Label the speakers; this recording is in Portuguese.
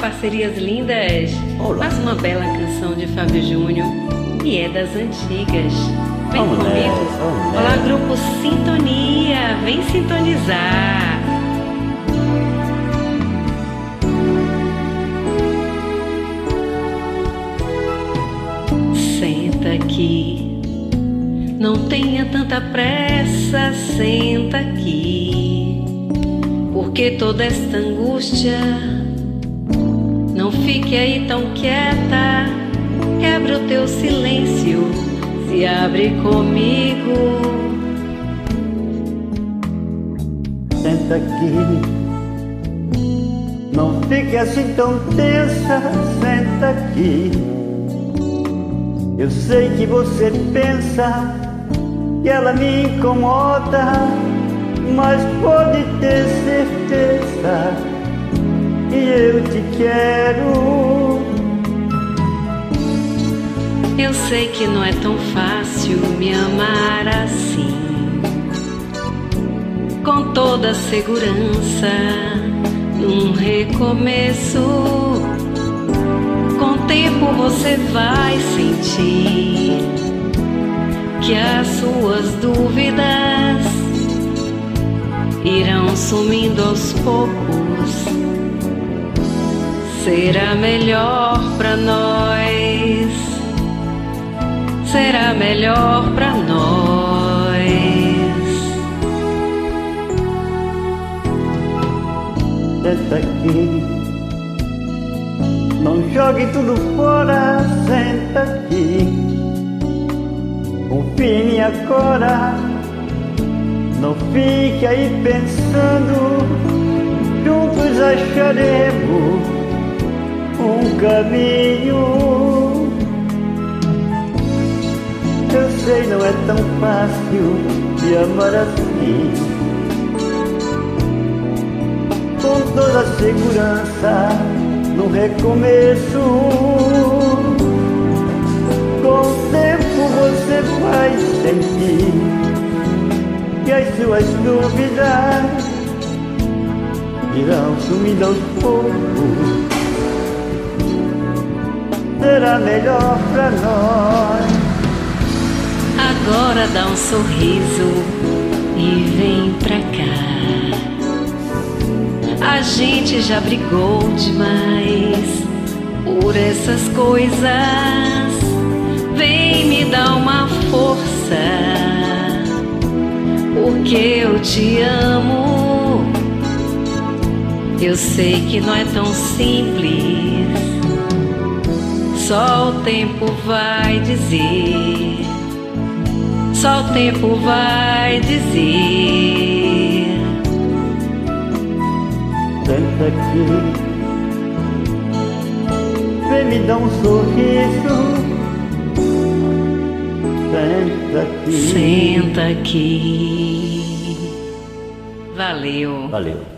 Speaker 1: parcerias lindas.
Speaker 2: Olá.
Speaker 1: Mais uma bela canção de Fábio Júnior e é das antigas. Vem
Speaker 2: Vamos
Speaker 1: comigo.
Speaker 2: nessa, vamos nessa.
Speaker 1: Olá, grupo Sintonia, vem sintonizar. Senta aqui, não tenha tanta pressa, senta aqui, porque toda esta angústia, não fique aí tão quieta, quebra o teu silêncio, se abre comigo.
Speaker 2: Senta aqui, não fique assim tão tensa, senta aqui. Eu sei que você pensa que ela me incomoda, mas pode ter certeza que eu te quero.
Speaker 1: Eu sei que não é tão fácil me amar assim, com toda a segurança, num recomeço. Com o tempo você vai sentir que as suas dúvidas irão sumindo aos poucos. Será melhor pra nós, será melhor pra nós.
Speaker 2: Senta aqui, não jogue tudo fora, senta aqui. Confie em minha cora, não fique aí pensando, juntos acharemos um caminho. Eu sei, não é tão fácil te amar assim, com toda a segurança, no recomeço. Com o tempo você vai sentir que as suas dúvidas irão sumindo aos poucos. Será melhor pra nós.
Speaker 1: Agora dá um sorriso e vem pra cá. A gente já brigou demais por essas coisas. Vem me dar uma força, porque eu te amo. Eu sei que não é tão simples, só o tempo vai dizer, só o tempo vai dizer.
Speaker 2: Senta aqui, vem me dar um sorriso. Senta aqui.
Speaker 1: Senta aqui. Valeu.
Speaker 2: Valeu.